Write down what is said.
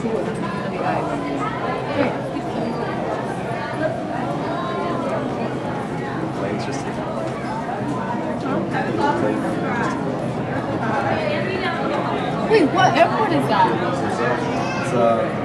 on the island. Plane's just here. Wait, what airport is that? It's